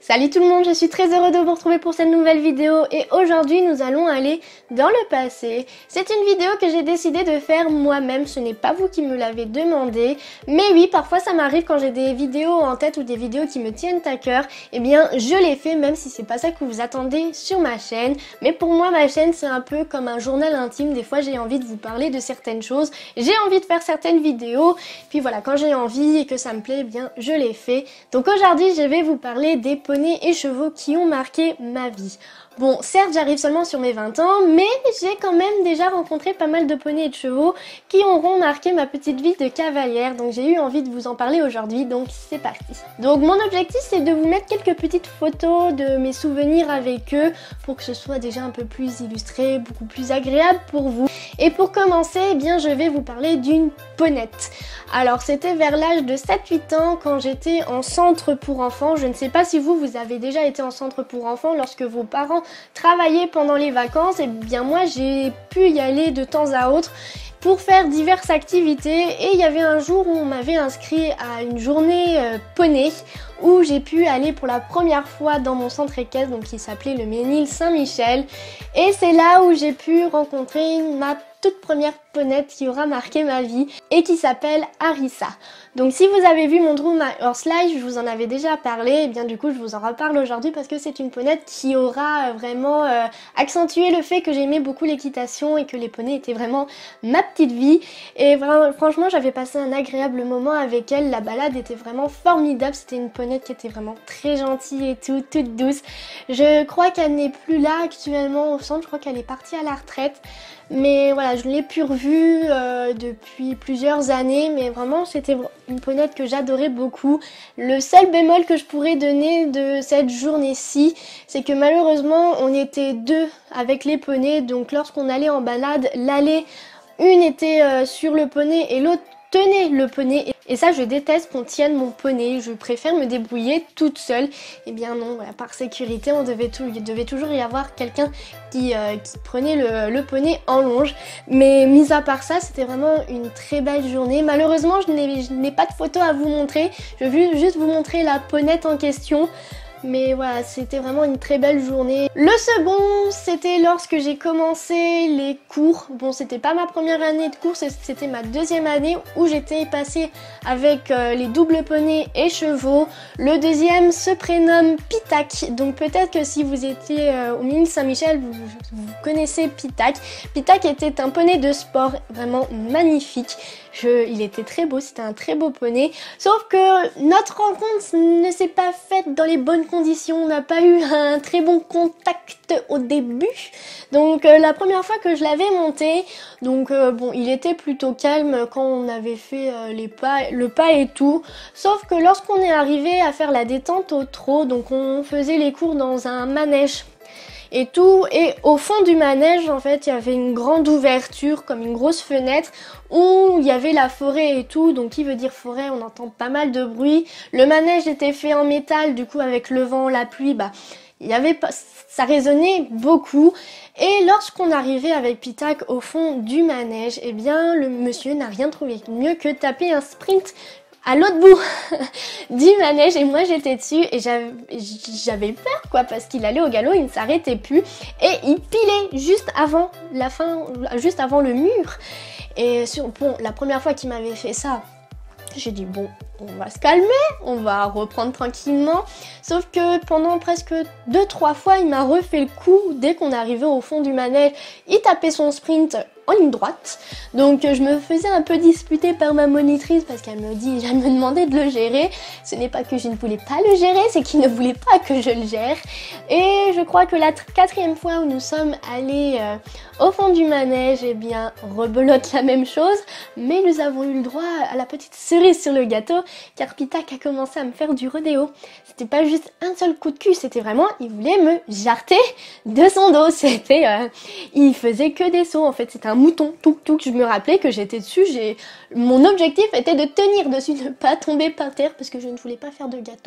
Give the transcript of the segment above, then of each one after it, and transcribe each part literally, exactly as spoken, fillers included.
Salut tout le monde, je suis très heureuse de vous retrouver pour cette nouvelle vidéo et aujourd'hui nous allons aller dans le passé. C'est une vidéo que j'ai décidé de faire moi-même, ce n'est pas vous qui me l'avez demandé, mais oui, parfois ça m'arrive quand j'ai des vidéos en tête ou des vidéos qui me tiennent à cœur, eh bien je les fais même si c'est pas ça que vous attendez sur ma chaîne. Mais pour moi ma chaîne c'est un peu comme un journal intime, des fois j'ai envie de vous parler de certaines choses, j'ai envie de faire certaines vidéos, puis voilà, quand j'ai envie et que ça me plaît, eh bien je les fais. Donc aujourd'hui je vais vous parler des poneys et chevaux qui ont marqué ma vie. Bon, certes, j'arrive seulement sur mes vingt ans, mais j'ai quand même déjà rencontré pas mal de poneys et de chevaux qui auront marqué ma petite vie de cavalière. Donc j'ai eu envie de vous en parler aujourd'hui, donc c'est parti. Donc mon objectif, c'est de vous mettre quelques petites photos de mes souvenirs avec eux pour que ce soit déjà un peu plus illustré, beaucoup plus agréable pour vous. Et pour commencer, eh bien, je vais vous parler d'une ponette. Alors c'était vers l'âge de sept huit ans quand j'étais en centre pour enfants. Je ne sais pas si vous, vous avez déjà été en centre pour enfants lorsque vos parents travaillaient pendant les vacances. Et bien moi j'ai pu y aller de temps à autre pour faire diverses activités. Et il y avait un jour où on m'avait inscrit à une journée euh, poney où j'ai pu aller pour la première fois dans mon centre équestre, donc qui s'appelait le Ménil Saint-Michel. Et c'est là où j'ai pu rencontrer ma toute première ponette qui aura marqué ma vie et qui s'appelle Arissa. Donc si vous avez vu mon Drew My Horse Live, je vous en avais déjà parlé, et bien du coup je vous en reparle aujourd'hui parce que c'est une ponette qui aura vraiment euh, accentué le fait que j'aimais beaucoup l'équitation et que les poneys étaient vraiment ma petite vie. Et vraiment, franchement j'avais passé un agréable moment avec elle, la balade était vraiment formidable, c'était une ponette qui était vraiment très gentille et tout, toute douce. Je crois qu'elle n'est plus là actuellement au centre, je crois qu'elle est partie à la retraite. Mais voilà, je l'ai plus revue euh, depuis plusieurs années, mais vraiment c'était une ponette que j'adorais beaucoup. Le seul bémol que je pourrais donner de cette journée-ci, c'est que malheureusement on était deux avec les poneys, donc lorsqu'on allait en balade, l'allée, une était euh, sur le poney et l'autre tenait le poney. Et ça, je déteste qu'on tienne mon poney, je préfère me débrouiller toute seule. Et bien non, voilà, par sécurité, on devait tout, il devait toujours y avoir quelqu'un qui, euh, qui prenait le, le poney en longe. Mais mis à part ça, c'était vraiment une très belle journée. Malheureusement, je n'ai pas de photos à vous montrer, je vais juste vous montrer la ponette en question. Mais voilà, c'était vraiment une très belle journée. Le second, c'était lorsque j'ai commencé les cours. Bon, c'était pas ma première année de cours, c'était ma deuxième année où j'étais passée avec euh, les doubles poneys et chevaux. Le deuxième se prénomme Pitac. Donc peut-être que si vous étiez euh, au Ménil Saint-Michel, vous, vous connaissez Pitac. Pitac était un poney de sport vraiment magnifique. Je, il était très beau, c'était un très beau poney. Sauf que notre rencontre ne s'est pas faite dans les bonnes conditions. On n'a pas eu un très bon contact au début. Donc euh, la première fois que je l'avais monté, donc euh, bon, il était plutôt calme quand on avait fait euh, les pas, le pas et tout. Sauf que lorsqu'on est arrivé à faire la détente au trot, donc on faisait les cours dans un manège et tout, et au fond du manège en fait il y avait une grande ouverture comme une grosse fenêtre où il y avait la forêt et tout, donc qui veut dire forêt, on entend pas mal de bruit. Le manège était fait en métal, du coup avec le vent, la pluie, bah il y avait pas, ça résonnait beaucoup. Et lorsqu'on arrivait avec Pitac au fond du manège, eh bien le monsieur n'a rien trouvé mieux que taper un sprint à l'autre bout du manège, et moi j'étais dessus et j'avais peur quoi, parce qu'il allait au galop, il ne s'arrêtait plus et il pilait juste avant la fin, juste avant le mur. Et sur, bon, la première fois qu'il m'avait fait ça, j'ai dit bon, on va se calmer, on va reprendre tranquillement. Sauf que pendant presque deux trois fois, il m'a refait le coup. Dès qu'on arrivait au fond du manège, il tapait son sprint en ligne droite. Donc je me faisais un peu disputer par ma monitrice parce qu'elle me dit, elle me demandait de le gérer. Ce n'est pas que je ne voulais pas le gérer, c'est qu'il ne voulait pas que je le gère. Et je crois que la quatrième fois où nous sommes allés euh, au fond du manège, eh bien rebelote la même chose, mais nous avons eu le droit à la petite cerise sur le gâteau, car Pitac a commencé à me faire du rodéo. C'était pas juste un seul coup de cul, c'était vraiment, il voulait me jarter de son dos. C'était, euh, il faisait que des sauts en fait, c'était un mouton, tout, tout. Je me rappelais que j'étais dessus, j'ai, mon objectif était de tenir dessus, ne pas tomber par terre parce que je ne voulais pas faire de gâteau.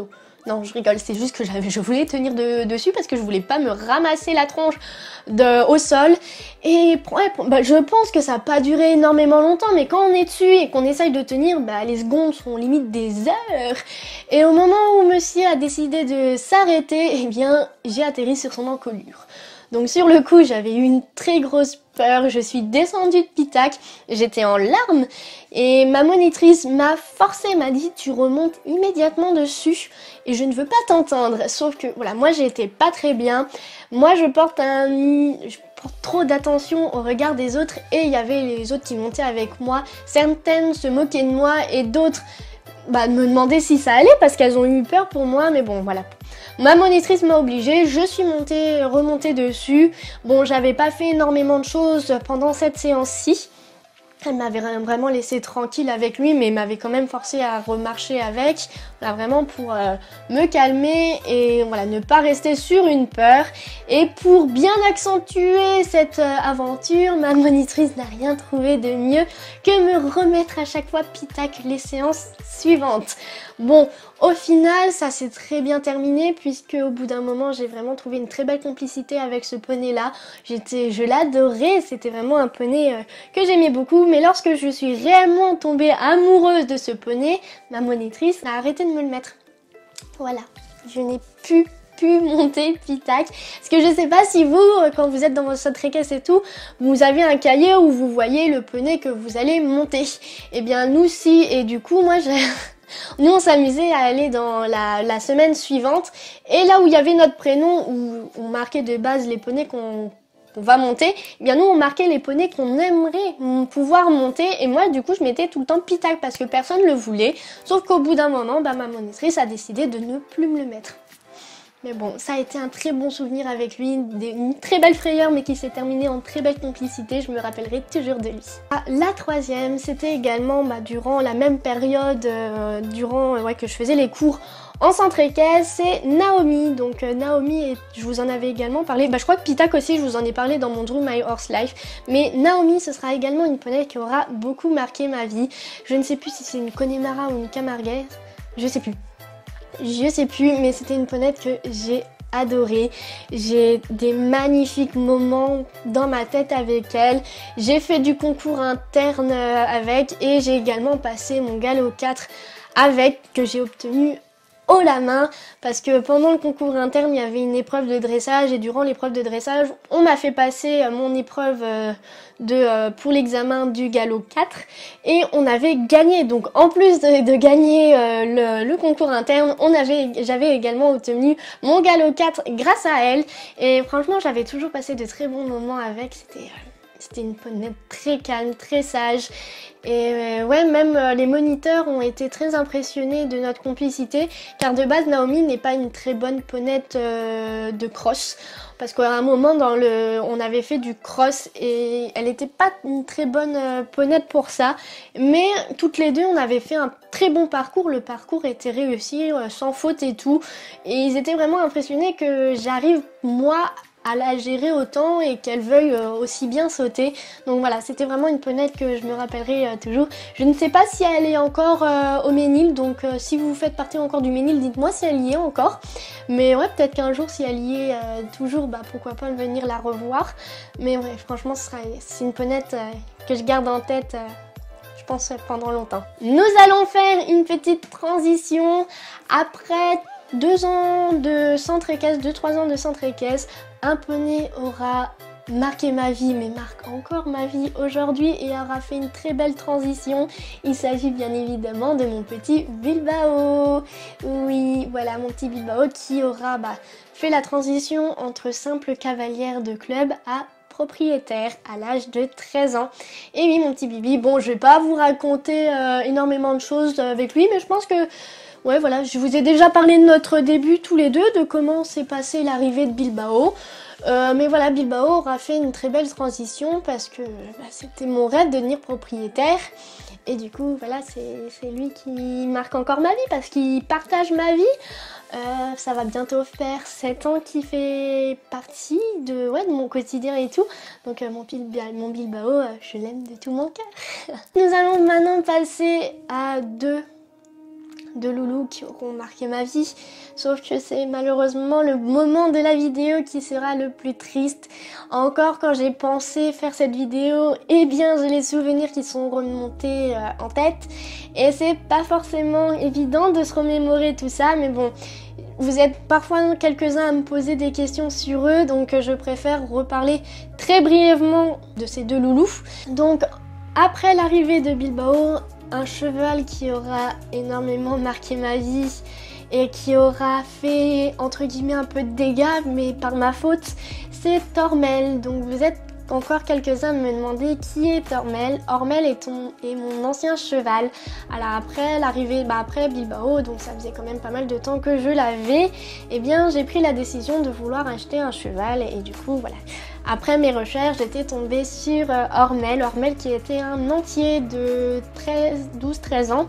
Non, je rigole, c'est juste que je voulais tenir de, dessus parce que je voulais pas me ramasser la tronche de, au sol. Et ouais, bah, je pense que ça n'a pas duré énormément longtemps, mais quand on est dessus et qu'on essaye de tenir, bah, les secondes sont limite des heures. Et au moment où monsieur a décidé de s'arrêter, eh bien, j'ai atterri sur son encolure. Donc sur le coup, j'avais eu une très grosse peur, je suis descendue de Pitac, j'étais en larmes et ma monitrice m'a forcé, m'a dit tu remontes immédiatement dessus et je ne veux pas t'entendre. Sauf que voilà, moi j'étais pas très bien, moi je porte un... Je porte trop d'attention au regard des autres et il y avait les autres qui montaient avec moi, certaines se moquaient de moi et d'autres bah, me demandaient si ça allait parce qu'elles ont eu peur pour moi, mais bon voilà. Ma monitrice m'a obligée, je suis montée, remontée dessus. Bon, j'avais pas fait énormément de choses pendant cette séance-ci. Elle m'avait vraiment laissé tranquille avec lui, mais m'avait quand même forcé à remarcher avec, voilà, vraiment pour euh, me calmer et voilà, ne pas rester sur une peur. Et pour bien accentuer cette euh, aventure, ma monitrice n'a rien trouvé de mieux que me remettre à chaque fois Pitac les séances suivantes. Bon, au final, ça s'est très bien terminé puisque au bout d'un moment, j'ai vraiment trouvé une très belle complicité avec ce poney-là. J'étais, je l'adorais, c'était vraiment un poney euh, que j'aimais beaucoup. Mais lorsque je suis réellement tombée amoureuse de ce poney, ma monitrice a arrêté de me le mettre. Voilà, je n'ai plus pu monter Pitac. Parce que je sais pas si vous, quand vous êtes dans votre sauterelle et tout, vous avez un cahier où vous voyez le poney que vous allez monter. Eh bien, nous si, et du coup, moi, j'ai... Nous on s'amusait à aller dans la, la semaine suivante et là où il y avait notre prénom où on marquait de base les poneys qu'on qu'on va monter, eh bien nous on marquait les poneys qu'on aimerait pouvoir monter et moi du coup je mettais tout le temps Pitac parce que personne ne le voulait, sauf qu'au bout d'un moment bah, ma monitrice a décidé de ne plus me le mettre. Mais bon, ça a été un très bon souvenir avec lui, une très belle frayeur mais qui s'est terminée en très belle complicité, je me rappellerai toujours de lui. Ah, la troisième, c'était également bah, durant la même période, euh, durant euh, ouais, que je faisais les cours en centre équestre, c'est Naomi. Donc euh, Naomi, et je vous en avais également parlé, bah, je crois que Pitac aussi, je vous en ai parlé dans mon Drew My Horse Life, mais Naomi, ce sera également une poney qui aura beaucoup marqué ma vie. Je ne sais plus si c'est une Connemara ou une Camargue, je sais plus. Je sais plus, mais c'était une ponette que j'ai adorée. J'ai des magnifiques moments dans ma tête avec elle. J'ai fait du concours interne avec et j'ai également passé mon galop quatre avec, que j'ai obtenu haut la main parce que pendant le concours interne il y avait une épreuve de dressage et durant l'épreuve de dressage on m'a fait passer mon épreuve de, pour l'examen du galop quatre et on avait gagné. Donc en plus de, de gagner le, le concours interne, on avait, j'avais également obtenu mon galop quatre grâce à elle et franchement j'avais toujours passé de très bons moments avec. C'était C'était une ponette très calme, très sage. Et euh, ouais, même euh, les moniteurs ont été très impressionnés de notre complicité. Car de base, Naomi n'est pas une très bonne ponette euh, de cross. Parce qu'à un moment, dans le, on avait fait du cross et elle n'était pas une très bonne euh, ponette pour ça. Mais toutes les deux, on avait fait un très bon parcours. Le parcours était réussi, euh, sans faute et tout. Et ils étaient vraiment impressionnés que j'arrive, moi, à la gérer autant et qu'elle veuille aussi bien sauter. Donc voilà, c'était vraiment une ponette que je me rappellerai euh, toujours. Je ne sais pas si elle est encore euh, au Ménil, donc euh, si vous faites partie encore du Ménil, dites-moi si elle y est encore. Mais ouais, peut-être qu'un jour, si elle y est euh, toujours, bah pourquoi pas venir la revoir. Mais ouais, franchement, ce sera, c'est une ponette euh, que je garde en tête euh, je pense pendant longtemps. Nous allons faire une petite transition après deux ans de centre équestre, deux trois ans de centre équestre. Un poney aura marqué ma vie, mais marque encore ma vie aujourd'hui et aura fait une très belle transition. Il s'agit bien évidemment de mon petit Bilbao. Oui, voilà mon petit Bilbao qui aura bah, fait la transition entre simple cavalière de club à propriétaire à l'âge de treize ans. Et oui, mon petit Bibi, bon, je vais pas vous raconter euh, énormément de choses avec lui, mais je pense que ouais, voilà, je vous ai déjà parlé de notre début tous les deux, de comment s'est passée l'arrivée de Bilbao. Euh, mais voilà, Bilbao aura fait une très belle transition parce que bah, c'était mon rêve de devenir propriétaire. Et du coup, voilà, c'est lui qui marque encore ma vie parce qu'il partage ma vie. Euh, ça va bientôt faire sept ans qu'il fait partie de, ouais, de mon quotidien et tout. Donc euh, mon, mon Bilbao, euh, je l'aime de tout mon cœur. Nous allons maintenant passer à deux de loulous qui auront marqué ma vie. Sauf que c'est malheureusement le moment de la vidéo qui sera le plus triste. Encore quand j'ai pensé faire cette vidéo, eh bien j'ai les souvenirs qui sont remontés euh, en tête. Et c'est pas forcément évident de se remémorer tout ça, mais bon... Vous êtes parfois quelques-uns à me poser des questions sur eux, donc je préfère reparler très brièvement de ces deux loulous. Donc après l'arrivée de Bilbao, un cheval qui aura énormément marqué ma vie et qui aura fait entre guillemets un peu de dégâts, mais par ma faute, c'est Ormel. Donc vous êtes encore quelques-uns à me demander qui est Ormel. Ormel est, ton, est mon ancien cheval. Alors après l'arrivée, bah après Bilbao, donc ça faisait quand même pas mal de temps que je l'avais, et eh bien j'ai pris la décision de vouloir acheter un cheval et du coup voilà. Après mes recherches, j'étais tombée sur Ormel, Ormel qui était un entier de douze treize ans.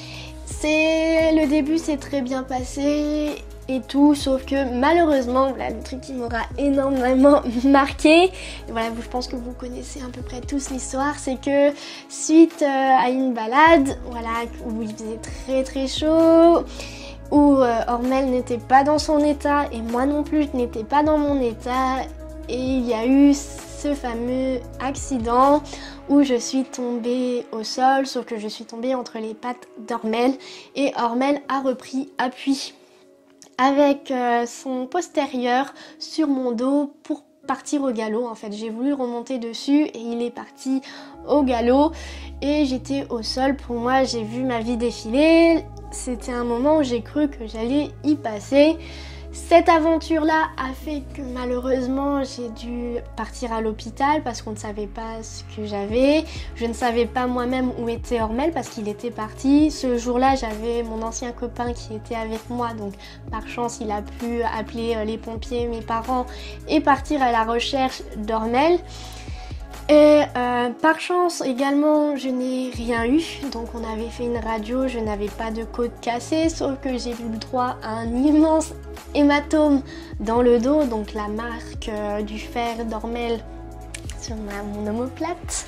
C'est le début s'est très bien passé et tout, sauf que malheureusement, voilà, le truc qui m'aura énormément marqué, voilà, je pense que vous connaissez à peu près tous l'histoire, c'est que suite à une balade, voilà, où il faisait très très chaud, où euh, Ormel n'était pas dans son état et moi non plus je n'étais pas dans mon état, et il y a eu ce fameux accident où je suis tombée au sol, sauf que je suis tombée entre les pattes d'Ormel et Ormel a repris appui avec euh, son postérieur sur mon dos pour partir au galop. En fait, j'ai voulu remonter dessus et il est parti au galop et j'étais au sol. Pour moi, j'ai vu ma vie défiler. C'était un moment où j'ai cru que j'allais y passer. Cette aventure-là a fait que malheureusement j'ai dû partir à l'hôpital parce qu'on ne savait pas ce que j'avais. Je ne savais pas moi-même où était Ormel parce qu'il était parti. Ce jour-là, j'avais mon ancien copain qui était avec moi, donc par chance il a pu appeler les pompiers, mes parents, et partir à la recherche d'Ormel. Et euh, par chance également, je n'ai rien eu, donc on avait fait une radio, je n'avais pas de côte cassée, sauf que j'ai eu le droit à un immense hématome dans le dos, donc la marque euh, du fer d'Ormel sur ma, mon omoplate.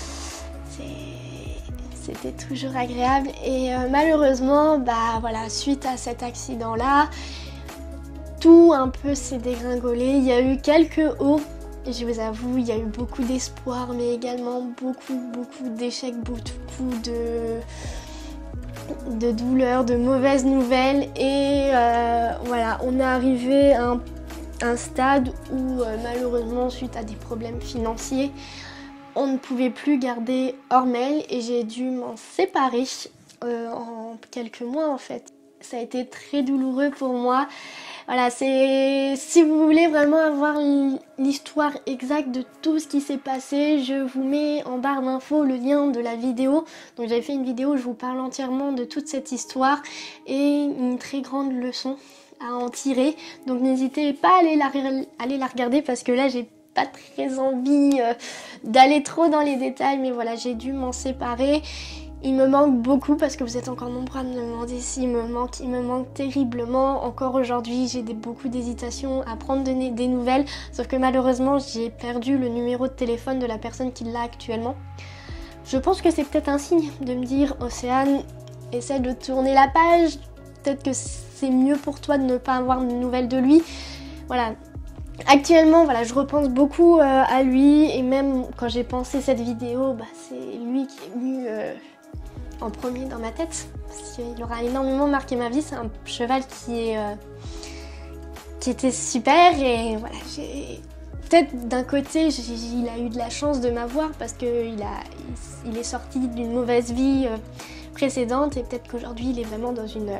C'était toujours agréable et euh, malheureusement, bah voilà, suite à cet accident-là, tout un peu s'est dégringolé. Il y a eu quelques hauts. Je vous avoue, il y a eu beaucoup d'espoir, mais également beaucoup, beaucoup d'échecs, beaucoup de, de douleurs, de mauvaises nouvelles. Et euh, voilà, on est arrivé à un, un stade où euh, malheureusement, suite à des problèmes financiers, on ne pouvait plus garder Ormel et j'ai dû m'en séparer euh, en quelques mois en fait. Ça a été très douloureux pour moi. Voilà, c'est si vous voulez vraiment avoir l'histoire exacte de tout ce qui s'est passé, je vous mets en barre d'infos le lien de la vidéo. Donc j'avais fait une vidéo où je vous parle entièrement de toute cette histoire et une très grande leçon à en tirer. Donc n'hésitez pas à aller la, aller la regarder parce que là j'ai pas très envie euh, d'aller trop dans les détails, mais voilà, j'ai dû m'en séparer. Il me manque beaucoup parce que vous êtes encore nombreux à me demander s'il me manque. Il me manque terriblement. Encore aujourd'hui, j'ai des, beaucoup d'hésitation à prendre de, des nouvelles. Sauf que malheureusement, j'ai perdu le numéro de téléphone de la personne qui l'a actuellement. Je pense que c'est peut-être un signe de me dire, Océane, essaie de tourner la page. Peut-être que c'est mieux pour toi de ne pas avoir de nouvelles de lui. Voilà. Actuellement, voilà, je repense beaucoup euh, à lui. Et même quand j'ai pensé cette vidéo, bah, c'est lui qui est venu... Euh, en premier dans ma tête, parce qu'il aura énormément marqué ma vie. C'est un cheval qui est euh, qui était super et voilà, j'ai peut-être d'un côté il a eu de la chance de m'avoir parce qu'il a il, il est sorti d'une mauvaise vie euh, précédente et peut-être qu'aujourd'hui il est vraiment dans une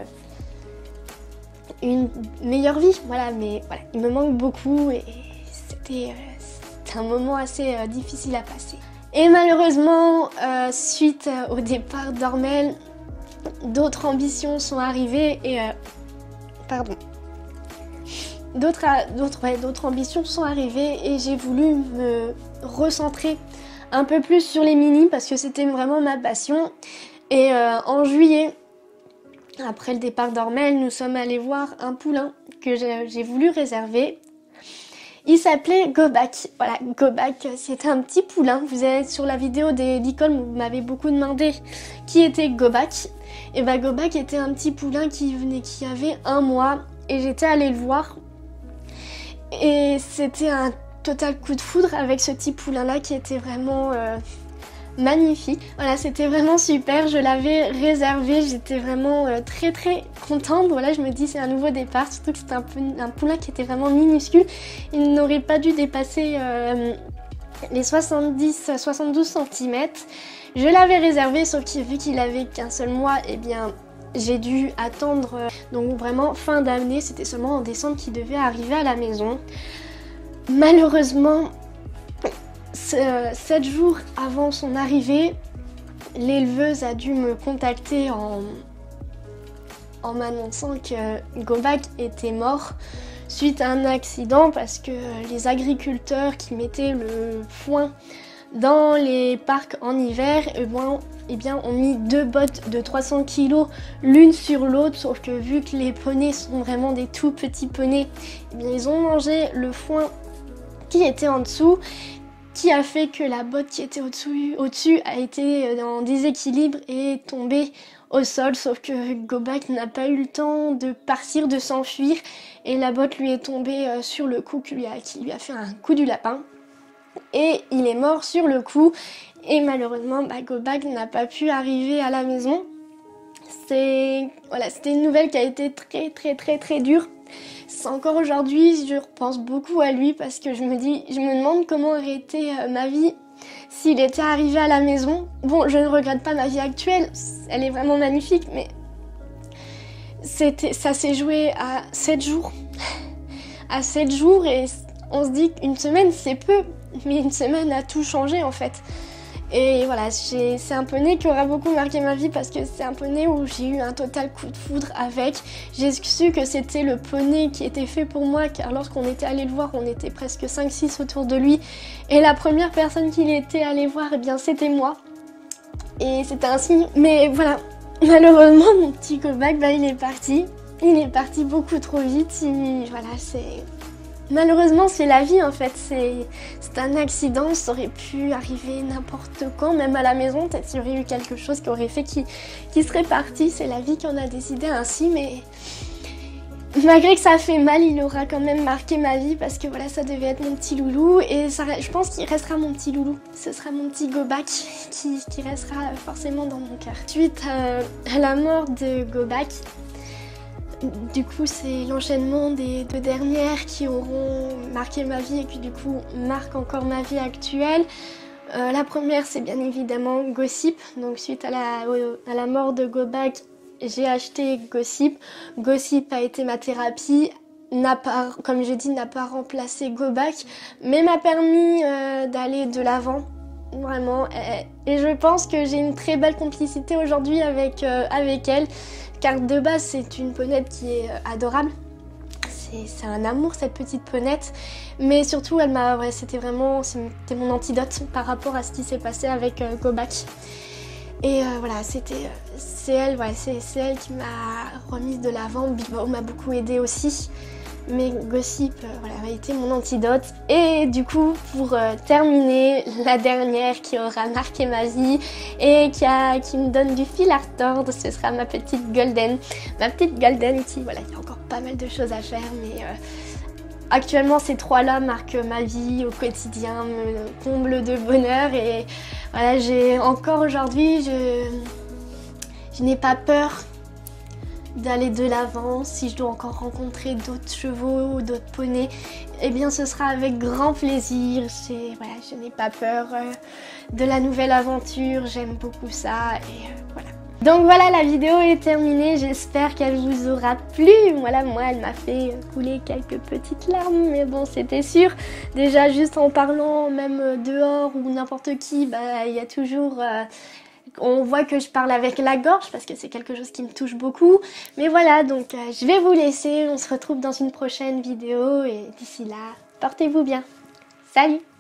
une meilleure vie, voilà, mais voilà, il me manque beaucoup et c'était euh, un moment assez euh, difficile à passer. Et malheureusement, euh, suite au départ d'Ormel, d'autres ambitions sont arrivées et... Euh, pardon. D'autres ouais, d'autres ambitions sont arrivées et j'ai voulu me recentrer un peu plus sur les minis parce que c'était vraiment ma passion. Et euh, en juillet, après le départ d'Ormel, nous sommes allés voir un poulain que j'ai voulu réserver. Il s'appelait Gobak. Voilà, Gobak, c'était un petit poulain. Vous êtes sur la vidéo des l'école, vous m'avez beaucoup demandé qui était Gobak. Et bah Gobak était un petit poulain qui venait, qui avait un mois. Et j'étais allée le voir. Et c'était un total coup de foudre avec ce petit poulain là qui était vraiment euh, magnifique. Voilà, c'était vraiment super, je l'avais réservé, j'étais vraiment euh, très très contente. Voilà, je me dis c'est un nouveau départ, surtout que c'était un, un poulain qui était vraiment minuscule. Il n'aurait pas dû dépasser euh, les soixante-dix à soixante-douze centimètres. Je l'avais réservé, sauf que vu qu'il avait qu'un seul mois, et eh bien j'ai dû attendre, euh, donc vraiment fin d'année, c'était seulement en décembre qu'il devait arriver à la maison. Malheureusement, sept jours avant son arrivée, l'éleveuse a dû me contacter en, en m'annonçant que Gobak était mort suite à un accident parce que les agriculteurs qui mettaient le foin dans les parcs en hiver, eh bien, eh bien, ont mis deux bottes de trois cents kilos l'une sur l'autre, sauf que vu que les poneys sont vraiment des tout petits poneys, eh bien, ils ont mangé le foin qui était en dessous, qui a fait que la botte qui était au-dessus au-dessus a été en déséquilibre et est tombée au sol, sauf que Gobak n'a pas eu le temps de partir, de s'enfuir, et la botte lui est tombée sur le cou, qui lui a, qui lui a fait un coup du lapin, et il est mort sur le coup, et malheureusement bah, Gobak n'a pas pu arriver à la maison. C'est voilà, c'était une nouvelle qui a été très très très très dure. C'est encore aujourd'hui, je repense beaucoup à lui parce que je me dis, je me demande comment aurait été ma vie s'il était arrivé à la maison. Bon, je ne regrette pas ma vie actuelle, elle est vraiment magnifique, mais c'était, ça s'est joué à sept jours. À sept jours, et on se dit qu'une semaine c'est peu, mais une semaine a tout changé en fait. Et voilà, c'est un poney qui aura beaucoup marqué ma vie parce que c'est un poney où j'ai eu un total coup de foudre avec. J'ai su que c'était le poney qui était fait pour moi, car lorsqu'on était allé le voir, on était presque cinq six autour de lui. Et la première personne qu'il était allé voir, eh bien c'était moi. Et c'était un signe. Mais voilà, malheureusement, mon petit Gobak, bah, il est parti. Il est parti beaucoup trop vite. Il, voilà, c'est... Malheureusement, c'est la vie en fait, c'est un accident, ça aurait pu arriver n'importe quand, même à la maison, peut-être qu'il y aurait eu quelque chose qui aurait fait qu'il qu'il serait parti, c'est la vie qui en a décidé ainsi, mais malgré que ça a fait mal, il aura quand même marqué ma vie parce que voilà, ça devait être mon petit loulou, et ça, je pense qu'il restera mon petit loulou, ce sera mon petit Gobak qui, qui restera forcément dans mon cœur. Suite à, à la mort de Gobak, du coup, c'est l'enchaînement des deux dernières qui auront marqué ma vie et qui du coup marquent encore ma vie actuelle. Euh, la première, c'est bien évidemment Gossip. Donc suite à la, à la mort de Gobak, j'ai acheté Gossip. Gossip a été ma thérapie. N'a pas, comme j'ai dit, n'a pas remplacé Gobak, mais m'a permis euh, d'aller de l'avant. Vraiment. Et je pense que j'ai une très belle complicité aujourd'hui avec, euh, avec elle. Car de base, c'est une ponette qui est adorable. C'est un amour, cette petite ponette. Mais surtout, elle m'a, ouais, c'était vraiment c'était mon antidote par rapport à ce qui s'est passé avec euh, Gobak. Et euh, voilà, c'était, euh, c'est elle, ouais, c'est elle qui m'a remise de l'avant. Bilbao m'a beaucoup aidée aussi. Mais Gossip, euh, voilà, a été mon antidote. Et du coup, pour euh, terminer, la dernière qui aura marqué ma vie et qui, a, qui me donne du fil à retordre, ce sera ma petite Golden. Ma petite Golden qui, voilà, il y a encore pas mal de choses à faire, mais euh, actuellement, ces trois-là marquent ma vie au quotidien, me comblent de bonheur. Et voilà, j'ai encore aujourd'hui, je, je n'ai pas peur d'aller de l'avant. Si je dois encore rencontrer d'autres chevaux ou d'autres poneys, eh bien ce sera avec grand plaisir. Voilà, je n'ai pas peur euh, de la nouvelle aventure, j'aime beaucoup ça, et euh, voilà. Donc voilà, la vidéo est terminée, j'espère qu'elle vous aura plu. Voilà, moi elle m'a fait couler quelques petites larmes, mais bon, c'était sûr. Déjà juste en parlant, même dehors ou n'importe qui, bah il y a toujours... Euh, on voit que je parle avec la gorge parce que c'est quelque chose qui me touche beaucoup. Mais voilà, donc euh, je vais vous laisser. On se retrouve dans une prochaine vidéo et d'ici là, portez-vous bien. Salut!